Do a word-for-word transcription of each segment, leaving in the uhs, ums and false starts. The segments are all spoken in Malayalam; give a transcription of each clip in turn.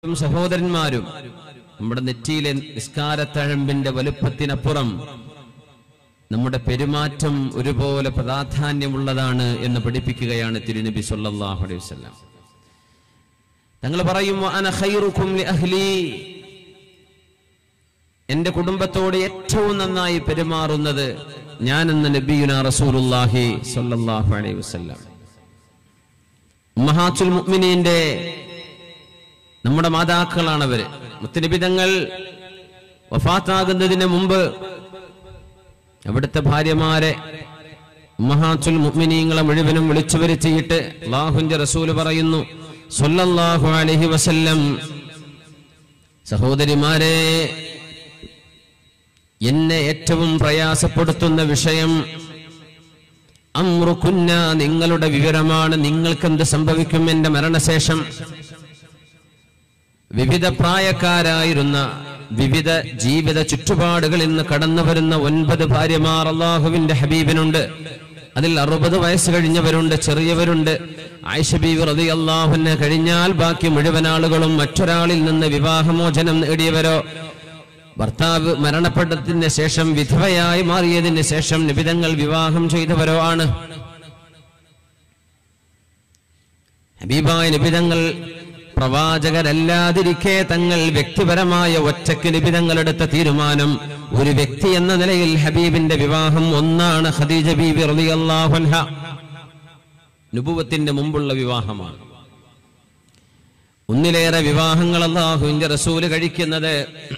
സഹോദരന്മാരും നമ്മുടെ നെറ്റിയിലെ നിസ്കാരത്തഴമ്പിന്റെ വലുപ്പത്തിനപ്പുറം നമ്മുടെ പെരുമാറ്റം ഒരുപോലെ പ്രാധാന്യമുള്ളതാണ് എന്ന് പഠിപ്പിക്കുകയാണ് തിരുനബി സല്ലല്ലാഹു അലൈഹി വസല്ലം. തങ്ങൾ പറയും അന ഖൈറുക്കും ലി അഹ്ലി, എന്റെ കുടുംബത്തോട് ഏറ്റവും നന്നായി പെരുമാറുന്നത് ഞാനെന്ന നബിയുനാ റസൂലുള്ളാഹി സല്ലല്ലാഹു അലൈഹി വസല്ലം. ഉമ്മഹാത്തുൽ മുഅ്മിനീന്റെ നമ്മുടെ മാതാക്കളാണ് അവര്. മുത്തനബി തങ്ങൾ വഫാത്താകുന്നതിന് മുമ്പ് അവിടുത്തെ ഭാര്യമാരെ ഉമ്മഹാത്തുൽ മുഅ്മിനീങ്ങളെ മുഴുവനും വിളിച്ചു വരുത്തിയിട്ട് അല്ലാഹുവിന്റെ റസൂൽ പറയുന്നു സല്ലല്ലാഹു അലൈഹി വസല്ലം, സഹോദരിമാരെ, എന്നെ ഏറ്റവും പ്രയാസപ്പെടുത്തുന്ന വിഷയം അംറുകുന്ന, നിങ്ങളുടെ വിവരമാണ്. നിങ്ങൾക്കെന്ത് സംഭവിക്കും എന്റെ മരണശേഷം? വിവിധ പ്രായക്കാരായിരുന്ന വിവിധ ജീവിത ചുറ്റുപാടുകളിൽ നിന്ന് കടന്നു വരുന്ന ഒൻപത് ഭാര്യമാർ അല്ലാഹുവിന്റെ ഹബീബിനുണ്ട്. അതിൽ അറുപത് വയസ്സ് കഴിഞ്ഞവരുണ്ട്, ചെറിയവരുണ്ട്. ആയിഷ ബീവി റളിയല്ലാഹു അൻഹ കഴിഞ്ഞാൽ ബാക്കി മുഴുവൻ ആളുകളും മറ്റൊരാളിൽ നിന്ന് വിവാഹമോചനം നേടിയവരോ ഭർത്താവ് മരണപ്പെട്ടതിന് ശേഷം വിധവയായി മാറിയതിന് ശേഷം നിബിതങ്ങൾ വിവാഹം ചെയ്തവരോ ആണ്. ഹബീബായ നിബിതങ്ങൾ പ്രവാചകരല്ലാതിരിക്കെ തങ്ങൾ വ്യക്തിപരമായ ഒറ്റയ്ക്ക് നിബിതങ്ങളെടുത്ത തീരുമാനം, ഒരു വ്യക്തി എന്ന നിലയിൽ ഹബീബിന്റെ വിവാഹം ഒന്നാണ്. ഖദീജ ബീബി റളിയല്ലാഹു അൻഹ നുബുവത്തിന്റെ മുമ്പുള്ള വിവാഹമാണ്. ഒന്നിലേറെ വിവാഹങ്ങൾ അല്ലാഹുവിന്റെ റസൂല് കഴിക്കുന്നത്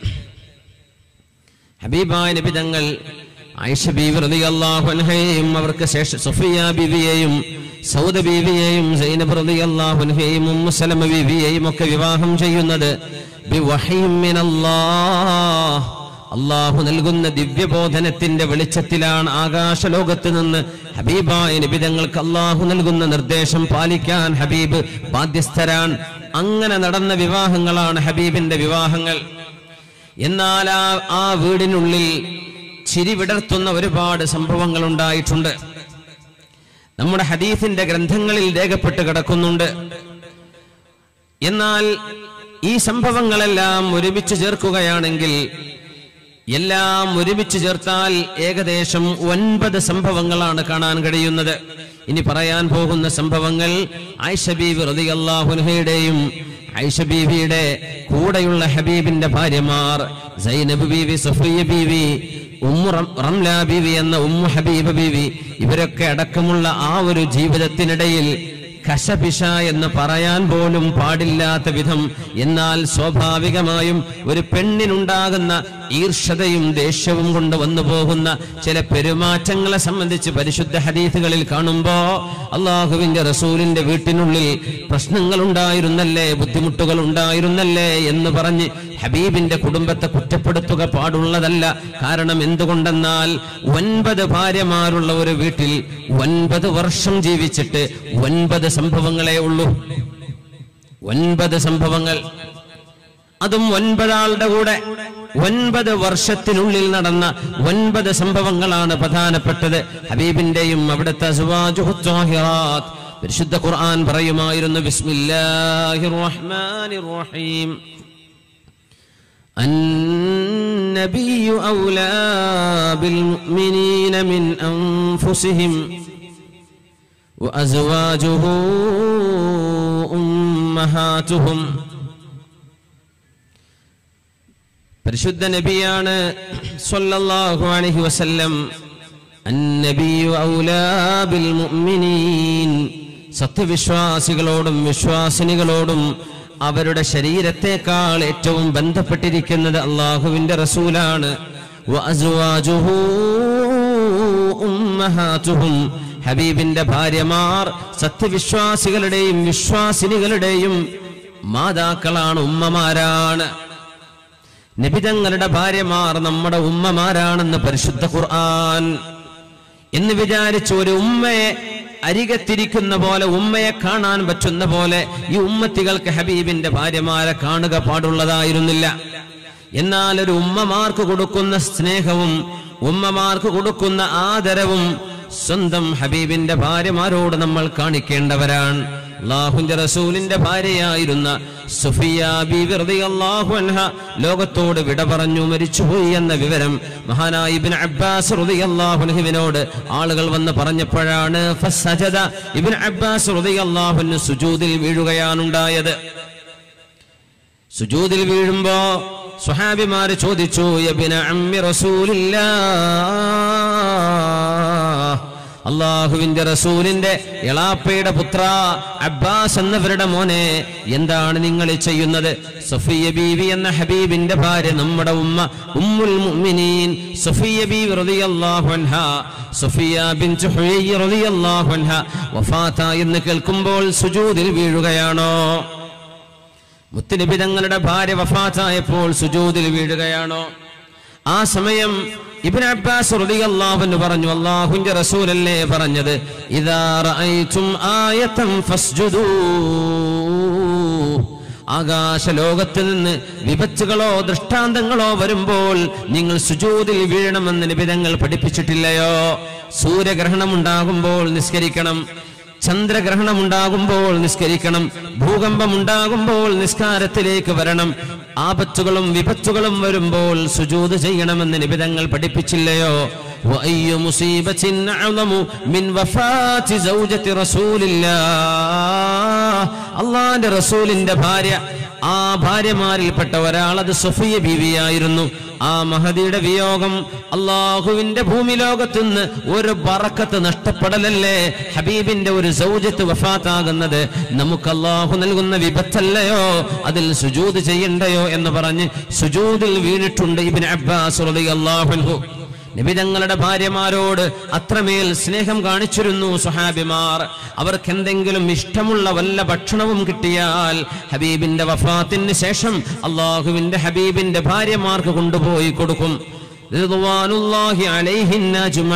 ഹബീബായ നബി തങ്ങൾ ആയിഷ ബീവി റളിയല്ലാഹു അൻഹയെയും അവർക്ക് ശേഷം സഫിയ ബീവിയെയും സൗദ ബീവിയെയും സൈനബ് റളിയല്ലാഹു അൻഹയെയും ഉമ്മു സലമ ബീവിയെയും ഒക്കെ വിവാഹം ചെയ്യുന്നത് ബിവഹീം മിനല്ലാഹ്, അല്ലാഹു നൽകുന്ന ദിവ്യബോധനത്തിന്റെ വെളിച്ചത്തിലാണ്. ആകാശ ലോകത്ത് നിന്ന് ഹബീബായ നബി തങ്ങൾക്ക് അല്ലാഹു നൽകുന്ന നിർദ്ദേശം പാലിക്കാൻ ഹബീബ് ബാധ്യസ്ഥരാൻ. അങ്ങനെ നടന്ന വിവാഹങ്ങളാണ് ഹബീബിന്റെ വിവാഹങ്ങൾ. എന്നാൽ ആ ആ വീടിനുള്ളിൽ ചിരി വിടർത്തുന്ന ഒരുപാട് സംഭവങ്ങൾ ഉണ്ടായിട്ടുണ്ട്. നമ്മുടെ ഹദീസിന്റെ ഗ്രന്ഥങ്ങളിൽ രേഖപ്പെട്ട് കിടക്കുന്നുണ്ട്. എന്നാൽ ഈ സംഭവങ്ങളെല്ലാം ഒരുമിച്ച് ചേർക്കുകയാണെങ്കിൽ, എല്ലാം ഒരുമിച്ച് ചേർത്താൽ ഏകദേശം ഒൻപത് സംഭവങ്ങളാണ് കാണാൻ കഴിയുന്നത്. ഇനി പറയാൻ പോകുന്ന സംഭവങ്ങൾ ആയിഷ ബീവി റളിയല്ലാഹു അൻഹയുടെയും ആയിഷ ബീവിയുടെ കൂടെയുള്ള ഹബീബിന്റെ ഭാര്യമാർ സൈനബ് ബീവി, സഫിയ ബീവി, ഉമ്മു റംല ബീവി എന്ന ഉമ്മു ഹബീബ ബീവി, ഇവരൊക്കെ അടക്കമുള്ള ആ ഒരു ജീവിതത്തിനിടയിൽ കശപിശ എന്ന് പറയാൻ പോലും പാടില്ലാത്ത വിധം, എന്നാൽ സ്വാഭാവികമായും ഒരു പെണ്ണിനുണ്ടാകുന്ന ഈർഷതയും ദേഷ്യവും കൊണ്ട് വന്നു പോകുന്ന ചില പെരുമാറ്റങ്ങളെ സംബന്ധിച്ച് പരിശുദ്ധ ഹദീസുകളിൽ കാണുമ്പോ അള്ളാഹുവിന്റെ റസൂലിന്റെ വീട്ടിനുള്ളിൽ പ്രശ്നങ്ങൾ ഉണ്ടായിരുന്നല്ലേ, ബുദ്ധിമുട്ടുകൾ ഉണ്ടായിരുന്നല്ലേ എന്ന് പറഞ്ഞ് ഹബീബിന്റെ കുടുംബത്തെ കുറ്റപ്പെടുത്തുക പാടുള്ളതല്ല. കാരണം എന്തുകൊണ്ടെന്നാൽ ഒൻപത് ഭാര്യമാരുള്ള ഒരു വീട്ടിൽ ഒൻപത് വർഷം ജീവിച്ചിട്ട് ഒൻപത് സംഭവങ്ങളേ ഉള്ളൂ. ഒൻപത് സംഭവങ്ങൾ, അതും ഒൻപതാളുടെ കൂടെ ഒൻപത് വർഷത്തിനുള്ളിൽ നടന്ന ഒൻപത് സംഭവങ്ങളാണ് പ്രധാനപ്പെട്ടത്. ഹബീബിന്റെയും അവിടുത്തെ അസ്വാജുഹു ത്വാഹിറാത്ത്, പരിശുദ്ധ ഖുർആൻ പറയുമായിരുന്നു ബിസ്മില്ലാഹിർ റഹ്മാനിർ റഹീം, النبي أولى بالمؤمنين من أنفسهم وأزواجه أمهاتهم. പരിശുദ്ധ നബിയാണ് സ്വല്ലല്ലാഹു അലൈഹി വസല്ലം. അന്നബിയു ഔലാ ബിൽ മുഅ്മിനീൻ, സത്യവിശ്വാസികളോടും വിശ്വാസിനികളോടും അവരുടെ ശരീരത്തെക്കാൾ ഏറ്റവും ബന്ധപ്പെട്ടിരിക്കുന്നത് അള്ളാഹുവിന്റെ റസൂലാണ്. വഅസ്വാജുഹു ഉമ്മഹാതുഹും, ഹബീബിന്റെ ഭാര്യമാർ സത്യവിശ്വാസികളുടെയും വിശ്വാസിനികളുടെയും മാതാക്കളാണ്, ഉമ്മമാരാണ്. നബിതങ്ങളുടെ ഭാര്യമാർ നമ്മുടെ ഉമ്മമാരാണെന്ന് പരിശുദ്ധ ഖുർആൻ. എന്ന് വിചാരിച്ച് ഒരു ഉമ്മയെ അരികത്തിരിക്കുന്ന പോലെ, ഉമ്മയെ കാണാൻ പറ്റുന്ന പോലെ ഈ ഉമ്മത്തികൾക്ക് ഹബീബിന്റെ ഭാര്യമാരെ കാണുക പാടുള്ളതായിരുന്നില്ല. എന്നാൽ ഒരു ഉമ്മമാർക്ക് കൊടുക്കുന്ന സ്നേഹവും ഉമ്മമാർക്ക് കൊടുക്കുന്ന ആദരവും സ്വന്തം ഹബീബിന്റെ ഭാര്യമാരോട് നമ്മൾ കാണിക്കേണ്ടവരാണ്. അല്ലാഹുവിന്റെ റസൂലിന്റെ ഭാര്യയായിരുന്ന സുഫിയ ബീവി റളിയല്ലാഹു അൻഹ ലോകത്തോട് വിട പറഞ്ഞു മരിച്ചുപോയി എന്ന വിവരം മഹാനായ ഇബ്നു അബ്ബാസ് റളിയല്ലാഹു അൻഹുവിനോട് ആളുകൾ വന്ന് പറഞ്ഞപ്പോഴാണ് ഫസജദ ഇബ്നു അബ്ബാസ് റളിയല്ലാഹു അൻഹു സുജൂദിൽ വീഴുകയാണ് ഉണ്ടായത്. സുജൂദിൽ വീഴുമ്പോ സ്വഹാബിമാര് ചോദിച്ചു, യബ്ന അമ്മി റസൂലില്ലാഹ്, അല്ലാഹുവിന്റെ റസൂലിന്റെ എളാപ്പയുടെ പുത്ര അബ്ബാസ് എന്നവരുടെ മോനെ, എന്താണ് നിങ്ങൾ ചെയ്യുന്നത്? സഫിയ ബീവി എന്ന ഹബീബിന്റെ ഭാര്യ, നമ്മുടെ ഉമ്മ ഉമ്മുൽ മുഅ്മിനീൻ സഫിയ ബീവി റളിയല്ലാഹു അൻഹാ, സഫിയ ബിൻത് ഹുയയ്യ് റളിയല്ലാഹു അൻഹാ വഫാത എന്ന് കേൾക്കുമ്പോൾ സുജൂദിൽ വീഴുകയാണോ? മുത്തുനബി തങ്ങളുടെ ഭാര്യ വഫാത്തായപ്പോൾ സുജൂദിൽ വീഴുകയാണോ? ആ സമയം ഇബ്നു അബ്ബാസ് റളിയല്ലാഹു അൻഹു പറഞ്ഞു, അല്ലാഹുവിന്റെ റസൂലല്ലേ പറഞ്ഞത്, ഇദാ റഅയ്തും ആയതൻ ഫസ്ജുദൂ, ആകാശ ലോകത്ത് നിന്ന് വിപത്തുകളോ ദൃഷ്ടാന്തങ്ങളോ വരുമ്പോൾ നിങ്ങൾ സുജൂദിൽ വീഴണമെന്ന് നബി തങ്ങൾ പഠിപ്പിച്ചിട്ടില്ലയോ? സൂര്യഗ്രഹണം ഉണ്ടാകുമ്പോൾ നിസ്കരിക്കണം, ചന്ദ്രഗ്രഹണം ഉണ്ടാകുമ്പോൾ നിസ്കരിക്കണം, ഭൂകമ്പം ഉണ്ടാകുമ്പോൾ നിസ്കാരത്തിലേക്ക് വരണം, ആപത്തുകളും വിപത്തുകളും വരുമ്പോൾ സുജൂദ് ചെയ്യണമെന്ന് നബി തങ്ങൾ പഠിപ്പിച്ചില്ലയോ? വഅയ്യു മുസീബത്തിൻ അഅ്ളമു മിൻ വഫാത്തി സൗജത്തി റസൂലില്ലാഹ്, അല്ലാഹുവിന്റെ റസൂലിന്റെ ഭാര്യ, ആ ഭാര്യമാരിൽപ്പെട്ട ഒരാൾ അത് സഫിയ ബീവിയായിരുന്നു. ആ മഹദിയുടെ വിയോഗം അള്ളാഹുവിന്റെ ഭൂമി ലോകത്തുനിന്ന് ഒരു ബറക്കത്ത് നഷ്ടപ്പെടലല്ലേ? ഹബീബിന്റെ ഒരു സൗജത്ത് വഫാത്താകുന്നത് നമുക്ക് അള്ളാഹു നൽകുന്ന വിപത്തല്ലയോ? അതിൽ സുജൂദ് ചെയ്യണ്ടയോ എന്ന് പറഞ്ഞ് സുജൂദിൽ വീണിട്ടുണ്ട് ഇബ്നു അബ്ബാസ് റളിയല്ലാഹു അൻഹു. നബി തങ്ങളുടെ ഭാര്യമാരോട് അത്രമേൽ സ്നേഹം കാണിച്ചിരുന്നു സ്വഹാബിമാർ. അവർക്ക് എന്തെങ്കിലും ഇഷ്ടമുള്ള വല്ല ഭക്ഷണവും കിട്ടിയാൽ ഹബീബിന്റെ വഫാത്തിന് ശേഷം അള്ളാഹുവിന്റെ ഹബീബിന്റെ ഭാര്യമാർക്ക് കൊണ്ടുപോയി കൊടുക്കും. റിദ്വാനുല്ലാഹി അലൈഹിന്ന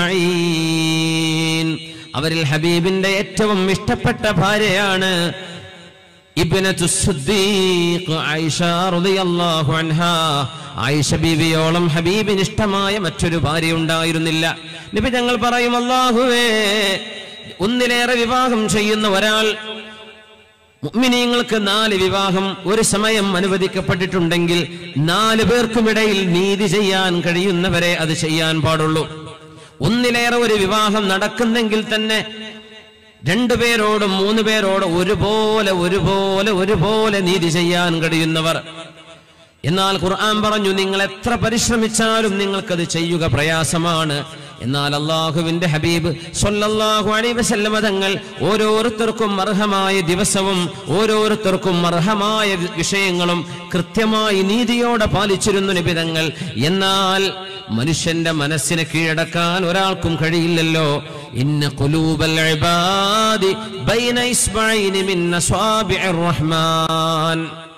അജ്മഈൻ, അവരിൽ ഹബീബിന്റെ ഏറ്റവും ഇഷ്ടപ്പെട്ട ഭാര്യയാണ് ഇബ്നത്തു സിദ്ദീഖ് ആയിഷ റളിയല്ലാഹു അൻഹാ. ആയിഷ ബീവിയോളം ഹബീബിന് ഇഷ്ടമായ മറ്റൊരു ഭാര്യ ഉണ്ടായിരുന്നില്ല. നബി തങ്ങൾ പറയും, അല്ലാഹുവേ, ഒന്നിലേറെ വിവാഹം ചെയ്യുന്ന ഒരാൾ, മുഅ്മിനീങ്ങൾക്ക് നാല് വിവാഹം ഒരു സമയം അനുവദിക്കപ്പെട്ടിട്ടുണ്ടെങ്കിൽ നാല് പേർക്കുമിടയിൽ നീതി ചെയ്യാൻ കഴിയുന്നവരെ അത് ചെയ്യാൻ പാടുള്ളൂ. ഒന്നിലേറെ ഒരു വിവാഹം നടക്കുന്നെങ്കിൽ തന്നെ രണ്ടുപേരോടും മൂന്ന് പേരോടും ഒരുപോലെ ഒരുപോലെ ഒരുപോലെ നീതി ചെയ്യാൻ കഴിയുന്നവർ. എന്നാൽ ഖുർആൻ പറഞ്ഞു, നിങ്ങൾ എത്ര പരിശ്രമിച്ചാലും നിങ്ങൾക്കത് ചെയ്യുക പ്രയാസമാണ്. എന്നാൽ അള്ളാഹുവിന്റെ ഹബീബ് സ്വല്ലല്ലാഹു അലൈഹി വസല്ലമ തങ്ങൾ ഓരോരുത്തർക്കും അർഹമായ ദിവസവും ഓരോരുത്തർക്കും അർഹമായ വിഷയങ്ങളും കൃത്യമായി നീതിയോടെ പാലിച്ചിരുന്നു നബി തങ്ങൾ. എന്നാൽ മനുഷ്യന്റെ മനസ്സിനെ കീഴടക്കാൻ ഒരാൾക്കും കഴിയില്ലല്ലോ. ഇന്ന ഖുലൂബൽ ഇബാദി ബൈന ഇസ്ബഈനി മിൻ അസ്വാബിഇർ റഹ്മാൻ,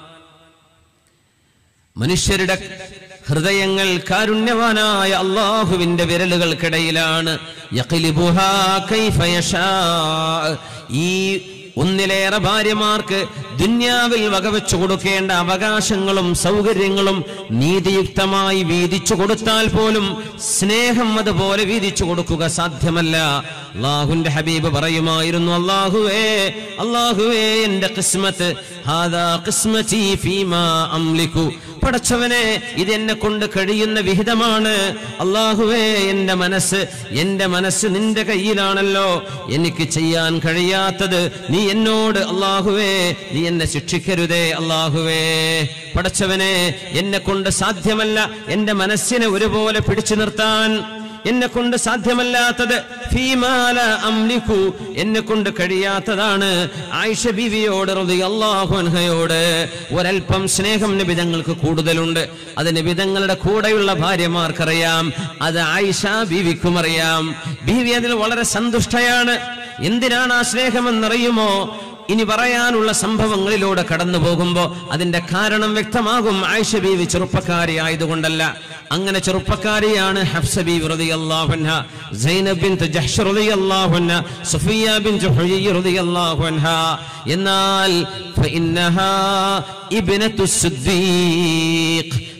മനുഷ്യരുടെ ഹൃദയങ്ങൾ കാരുണ്യവാനായ അള്ളാഹുവിന്റെ വിരലുകൾക്കിടയിലാണ്. യഖ്ലിബുഹാ കൈഫ യശാ, ഈ ഒന്നിലേറെ ഭാര്യമാർക്ക് ദുന്യാവിൽ വകവെച്ചു കൊടുക്കേണ്ട അവകാശങ്ങളും സൗകര്യങ്ങളും നീതിയുക്തമായി വീതിച്ചു കൊടുത്താൽ പോലും സ്നേഹം അതുപോലെ വീതിച്ചു കൊടുക്കുക സാധ്യമല്ല. അല്ലാഹുവിന്റെ ഹബീബ് പറയുമായിരുന്നു, അല്ലാഹുവേ അല്ലാഹുവേ എന്റെ ഖിസ്മത്ത്, ഹാദാ ഖിസ്മതി ഫീമാ അംലികു, പടച്ചവനെ ഇത് എന്നെ കൊണ്ട് കഴിയുന്ന വിഹിതമാണ്. അല്ലാഹുവേ എന്റെ മനസ്സ് എന്റെ മനസ്സ് നിന്റെ കയ്യിലാണല്ലോ. എനിക്ക് ചെയ്യാൻ കഴിയാത്തത് നീ എന്നോട് അല്ലാഹുവേ നീ എന്നെ ശിക്ഷിക്കരുതേ. അല്ലാഹുവേ പടച്ചവനെ, എന്നെ കൊണ്ട് സാധ്യമല്ല എന്റെ മനസ്സിനെ ഒരുപോലെ പിടിച്ചു നിർത്താൻ. എന്നെ കൊണ്ട് സാധ്യമല്ലാത്തത് ഫീമാല അംലികു, എന്നെ കൊണ്ട് കഴിയാത്തതാണ്. ആയിഷ ബീവിയോട് റളിയല്ലാഹു അൻഹയോട് ഒരൽപ്പം സ്നേഹം നബി തങ്ങൾക്ക് കൂടുതലുണ്ട്. അത് നബി തങ്ങളുടെ കൂടെയുള്ള ഭാര്യമാർക്കറിയാം, അത് ആയിഷ ബീവിക്കും അറിയാം. ബീവി അതിൽ വളരെ സന്തുഷ്ടയാണ്. എന്തിനാണ് ആ സ്നേഹമെന്നറിയുമോ? ഇനി പറയാനുള്ള സംഭവങ്ങളിലൂടെ കടന്നു പോകുമ്പോ അതിന്റെ കാരണം വ്യക്തമാകും. ആയിഷ ബീവി ചെറുപ്പക്കാരി ആയതുകൊണ്ടല്ല. അങ്ങനെ ചെറുപ്പക്കാരിയാണ് ഹഫ്സ ബീവി റളിയല്ലാഹു അൻഹ, സൈനബ് ബിൻത് ജഹ്ഷ് റളിയല്ലാഹു അൻഹ, സുഫിയ ബിൻത് ഹുയയ്യ് റളിയല്ലാഹു അൻഹ. എന്നാൽ ഫഇന്നഹാ ഇബ്നത്തു സിദ്ദീഖ്,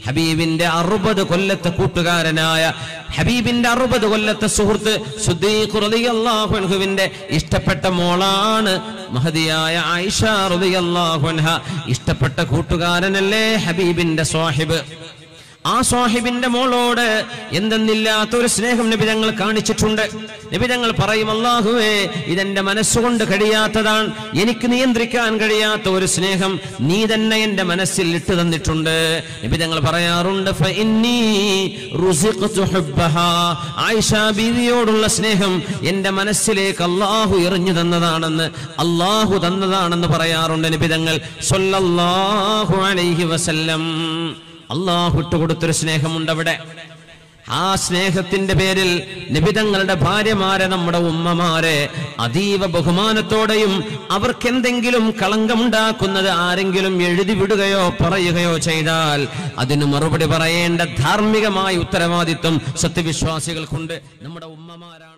ഹബീബിന്റെ അറുപത് കൊല്ലത്തെ കൂട്ടുകാരനായ ഹബീബിന്റെ അറുപത് കൊല്ലത്തെ സുഹൃത്ത് സിദ്ദീഖ് റളിയല്ലാഹു അൻഹുവിന്റെ ഇഷ്ടപ്പെട്ട മോളാണ് മഹദിയായ ആയിഷ റളിയല്ലാഹു അൻഹ. ഇഷ്ടപ്പെട്ട കൂട്ടുകാരനല്ലേ ഹബീബിന്റെ സ്വാഹിബ്. ആ സ്വാഹിബിന്റെ മോളോട് എന്തെന്നില്ലാത്ത ഒരു സ്നേഹം നബി തങ്ങൾ കാണിച്ചിട്ടുണ്ട്. നബി തങ്ങൾ പറയും, അല്ലാഹുവേ, ഇതെന്റെ മനസ്സുകൊണ്ട് കഴിയാത്തതാണ്, എനിക്ക് നിയന്ത്രിക്കാൻ കഴിയാത്ത ഒരു സ്നേഹം നീ തന്നെ എന്റെ മനസ്സിൽ ഇട്ടു തന്നിട്ടുണ്ട്. നബി തങ്ങൾ പറയാറുണ്ട്, ഫഇന്നീ റുസിഖ്തു ഹുബ്ബഹാ, ആയിഷ ബീവിയോടുള്ള സ്നേഹം എന്റെ മനസ്സിലേക്ക് അല്ലാഹു എറിഞ്ഞു തന്നതാണെന്ന്, അല്ലാഹു തന്നതാണെന്ന് പറയാറുണ്ട് നബി തങ്ങൾ സ്വല്ലല്ലാഹു അലൈഹി വസല്ലം. അല്ലാഹു ഇട്ടുകൊടുത്തൊരു സ്നേഹമുണ്ട് അവിടെ. ആ സ്നേഹത്തിന്റെ പേരിൽ നബിതങ്ങളുടെ ഭാര്യമാരെ, നമ്മുടെ ഉമ്മമാരെ അതീവ ബഹുമാനത്തോടെയും അവർക്ക് എന്തെങ്കിലും കളങ്കമുണ്ടാക്കുന്നത് ആരെങ്കിലും എഴുതി വിടുകയോ പറയുകയോ ചെയ്താൽ അതിന് മറുപടി പറയേണ്ട ധാർമ്മികമായ ഉത്തരവാദിത്വം സത്യവിശ്വാസികൾക്കുണ്ട്. നമ്മുടെ ഉമ്മമാരാണ്.